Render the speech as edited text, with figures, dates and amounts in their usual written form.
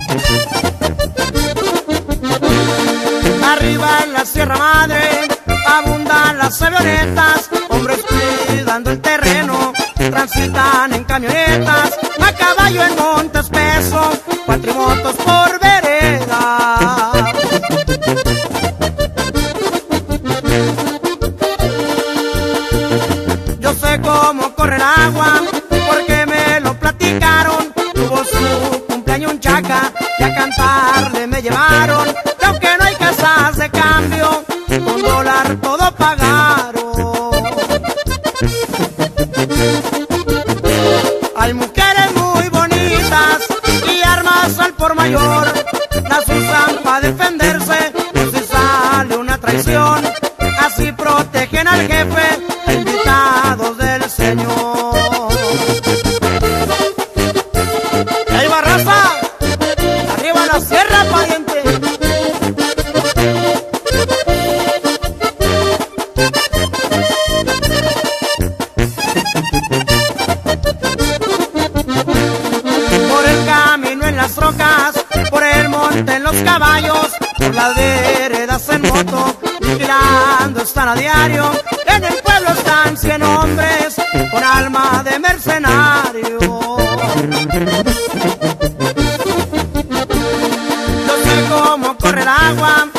Arriba en la Sierra Madre abundan las avionetas, hombres cuidando el terreno, transitan en camionetas, a caballo en monte espeso, cuatrimotos por vereda. Yo sé cómo corre el agua, porque me lo platicaron. Tuvo su cumpleaños un chaca y a cantarle me llevaron. Y aunque no hay casas de cambio, con dólar todo pagaron. Hay mujeres muy bonitas y armas al por mayor, las usan para defenderse por si sale una traición. Así protegen al jefe, invitados del Señor. Y ahí va raza, arriba la sierra, pariente. Por el camino en las rocas, por el monte en los caballos, por las veredas en moto, vigilando están a diario. En el pueblo están 100 hombres con alma de mercenario. Yo sé cómo corre el agua,